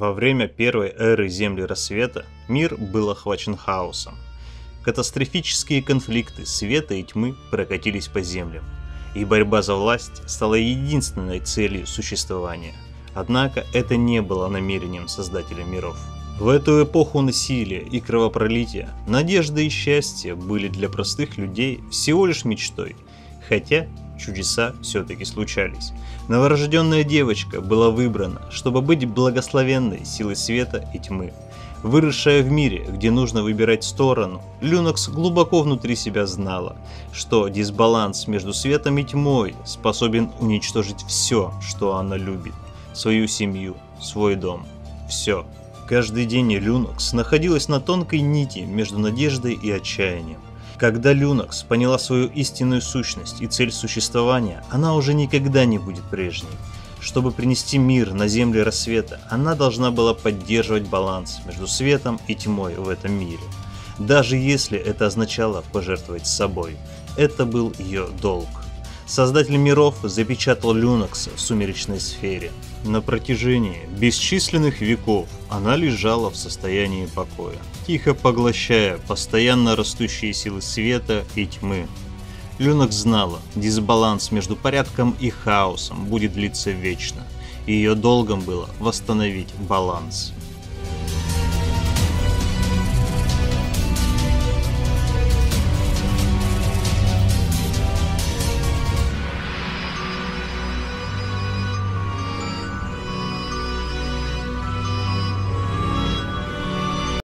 Во время первой эры Земли Рассвета мир был охвачен хаосом. Катастрофические конфликты света и тьмы прокатились по землям, и борьба за власть стала единственной целью существования. Однако это не было намерением Создателя миров. В эту эпоху насилия и кровопролития надежда и счастье были для простых людей всего лишь мечтой, хотя чудеса все-таки случались. Новорожденная девочка была выбрана, чтобы быть благословенной силой света и тьмы. Выросшая в мире, где нужно выбирать сторону, Люнокс глубоко внутри себя знала, что дисбаланс между светом и тьмой способен уничтожить все, что она любит. Свою семью, свой дом, все. Каждый день Люнокс находилась на тонкой нити между надеждой и отчаянием. Когда Люнокс поняла свою истинную сущность и цель существования, она уже никогда не будет прежней. Чтобы принести мир на земле рассвета, она должна была поддерживать баланс между светом и тьмой в этом мире. Даже если это означало пожертвовать собой. Это был ее долг. Создатель миров запечатал Люнокса в сумеречной сфере. На протяжении бесчисленных веков она лежала в состоянии покоя, тихо поглощая постоянно растущие силы света и тьмы. Люнокс знала, дисбаланс между порядком и хаосом будет длиться вечно, и ее долгом было восстановить баланс.